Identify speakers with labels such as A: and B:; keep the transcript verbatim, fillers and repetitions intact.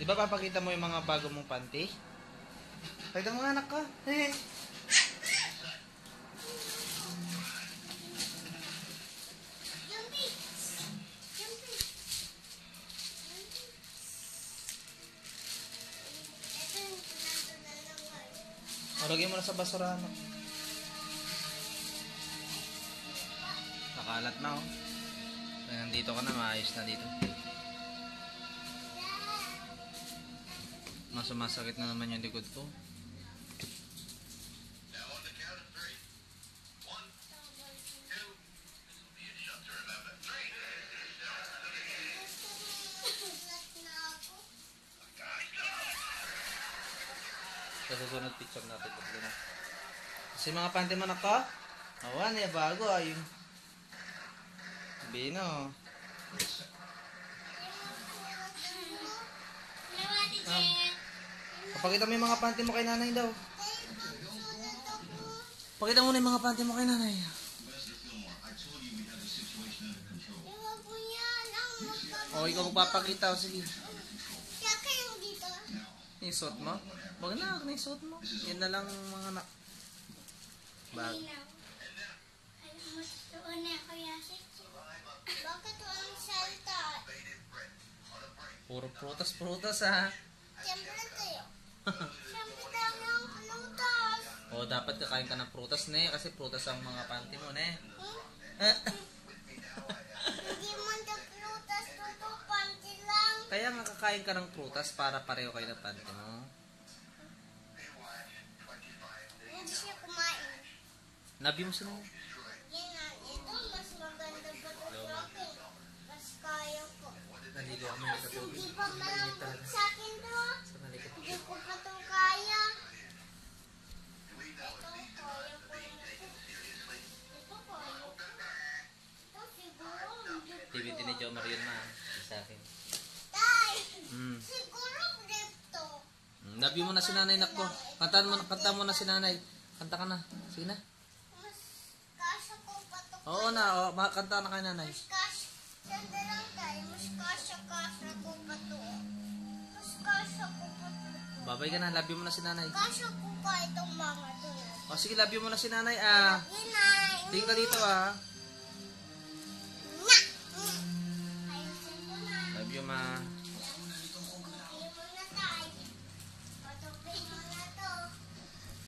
A: Di ba papakita mo yung mga bago mong panty? Pakita mo nga anak ko. Eh. O, lagay mo na sa basurahan. Nakalat na oh. Nandito ka na, maayos na dito. Mas sumasakit na naman yung likod ko. Sa susunod picture natin tatlo na. Kasi mga panty mo na ka? Awan eh, bago ah yung Bino. Ah. Pakita mo yung mga panty mo kay nanay daw. Pakita mo na yung mga panty mo kay nanay. O, ikaw magpapakita. O, sige. Yung suot mo? Wag na, ako na yung suot mo. Yan na lang mga anak. Bag.
B: Bakit walang salta?
A: Puro prutas-prutas ha.
B: Siyempre tayo. Siyempre dami ang prutas.
A: O, dapat kakain ka ng prutas ne. Kasi prutas ang mga panty mo ne.
B: Hmm? Hindi man na prutas, todo panty lang.
A: Kaya nga kakain ka ng prutas para pareho kayo ng panty mo.
B: Hindi siya kumain.
A: Nabi mo sila.
B: Yan na, ito mas maganda pa ito sa akin. Mas kaya ko.
A: Naligo kami
B: Mas hindi pa malambot sa akin to. Hindi ko pa ito kaya. Ito, kaya ko na ito. Ito, kaya ko. Ito, siguro.
A: T V ni Jo Marion na. Sa akin.
B: Tay!
A: Mm.
B: Siguro dito.
A: Nabi mo na si nanay nakbo. Kantahan mo, kanta mo na si nanay. Kanta ka na. Sige na.
B: Mas kasya ko pa ito.
A: Oo na, o, kanta na kay nanay.
B: Mas kasya. Sanda lang tayo. Mas kasya-kasya ko pa ito. Mas kasya ko pa ito.
A: Babay ka na, labi mo na si nanay.
B: Kasya ko pa itong mga ito.
A: O sige, labi mo na si nanay ah.
B: Inay!
A: Tingin ka dito ah.
B: Nya! Mm. Ayusin ko na.
A: Love you ma.